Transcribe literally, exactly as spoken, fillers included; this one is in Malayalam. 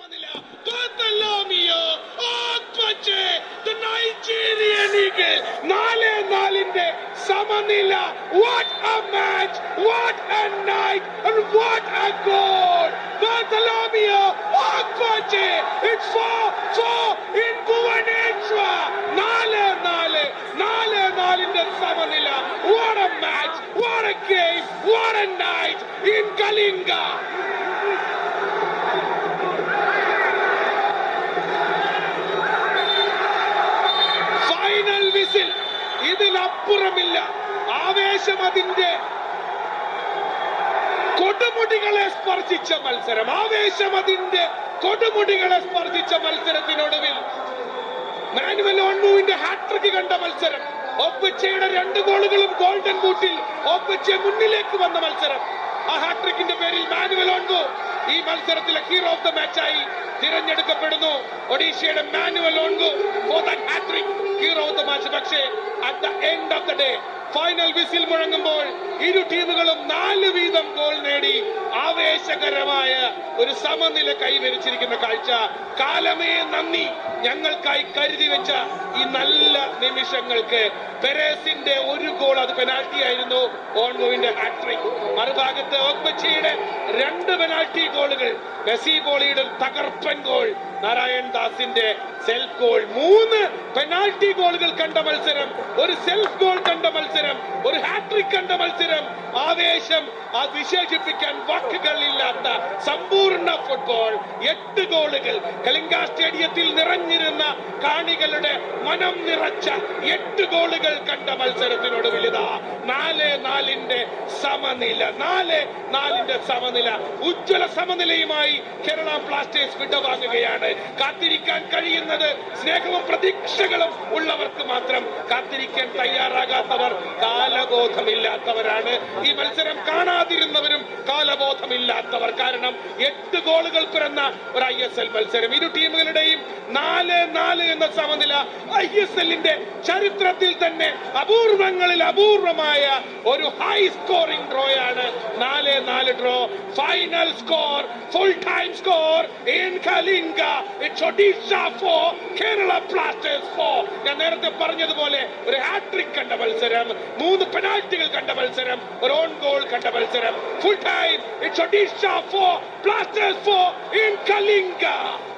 Bartholomew Okpache, the Nigerian Eagle, Nale Nalinde, Samanila. What a match, what a night, and what a goal! Bartholomew Okpache, it's four four in Bhubaneswar. Nale Nale, Nale Nalinde, Samanila. What a match, what a game, what a night in Kalinga. Final whistle. ഇതിലപ്പുറമില്ല. ആവേശം അതിന്റെ കൊടുമുടികളെ സ്പർശിച്ച മത്സരം. ആവേശം അതിന്റെ കൊടുമുടികളെ സ്പർശിച്ച മത്സരത്തിനൊടുവിൽ മാനുവൽ ഓൺമുവിന്റെ ഹാട്രിക് കണ്ട മത്സരം. ഓപ്പച്ചയുടെ രണ്ട് ഗോളുകളും ഗോൾഡൻ ബൂട്ടിൽ ഓപ്പച്ച മുന്നിലേക്ക് വന്ന മത്സരം. ആ ഹാട്രിക്കിന്റെ പേരിൽ മാനുവൽ ഓൺമു ഈ മത്സരത്തിലെ ഹീറോ ഓഫ് ദ മാച്ചായി തിരഞ്ഞെടുക്കപ്പെടുന്നു. ഒഡീഷയുടെ Manuel Onwu for that hattrick hero of the match. പക്ഷേ at the end of the day final whistle മുഴങ്ങുമ്പോൾ ഇരു ടീമുകളും നാല് വീതം ഗോൾ നേടി ആവേശകരമായ ഒരു സമനില കൈവരിച്ചിരിക്കുന്ന കാഴ്ച. കാലമേ നന്ദി ഞങ്ങൾക്കായി കരുതി വെച്ച ഈ നല്ല നിമിഷങ്ങൾക്ക്. പെരേസിന്റെ ഒരു ഗോൾ അത് പെനാൽറ്റി ആയിരുന്നു, ഓൺമുവിന്റെ ഹാട്രിക്. മറുഭാഗത്ത് ഓക്ബച്ചിയുടെ രണ്ട് പെനാൽറ്റി ഗോളുകൾ, മെസ്സി ബോളിയുടെ തകർപ്പൻ ഗോൾ, നാരായൺ ദാസിന്റെ സെൽഫ് ഗോൾ. മൂന്ന് പെനാൽറ്റി ഗോളുകൾ കണ്ട മത്സരം, ഒരു സെൽഫ് ഗോൾ കണ്ട മത്സരം, ഒരു ഹാട്രിക് കണ്ട മത്സരം. ആവേശം അത് വിശേഷിപ്പിക്കാൻ വാക്കുകളില്ലാത്ത സമ്പൂർണ്ണ ഫുട്ബോൾ. എട്ട് ഗോളുകൾ കലിംഗ സ്റ്റേഡിയത്തിൽ നിറഞ്ഞിരുന്ന കാണികളുടെ മനം നിറച്ച എട്ട് ഗോളുകൾ കണ്ട മത്സരത്തിനൊടുവിൽ ഇതാ നാല് നാലിന്റെ സമനില. നാല് നാലിന്റെ സമനില. ഉജ്ജ്വല സമനിലയുമായി കേരള ബ്ലാസ്റ്റേഴ്സ് വിടവാങ്ങുകയാണ്. കാത്തിരിക്കാൻ കഴിയുന്നത് സ്നേഹവും പ്രതീക്ഷകളും ഉള്ളവർക്ക് മാത്രം. കാത്തിരിക്കാൻ തയ്യാറാകാത്തവർ കാലബോധമില്ലാത്തവരാണ്. ഈ മത്സരം കാണാതിരുന്നവരും കാലബോധമില്ലാത്തവർ. കാരണം എട്ട് ഗോളുകൾ പിറന്ന ഒരു ഐ എസ് എൽ മത്സരം. ഇരു ടീമുകളുടെയും നാല് നാല് എന്ന സമനില ഐ എസ് എല്ലിന്റെ ചരിത്രത്തിൽ തന്നെ അപൂർവങ്ങളിൽ അപൂർവമായ ഒരു ഹൈ സ്കോറിംഗ് ഡ്രോയാണ്. നാല് നാല് ഡ്രോ. Final score, full time score in Kalinga. It's Odisha four, Kerala Blasters four. ഞാൻ നേരത്തെ പറഞ്ഞതുപോലെ ഒരു ഹാട്രിക് കണ്ട മത്സരം, മൂന്ന് പെനാൽറ്റികൾ കണ്ട മത്സരം, ഒരു ഓൺ ഗോൾ കണ്ട മത്സരം. Full time it's Odisha four, Blasters four in Kalinga.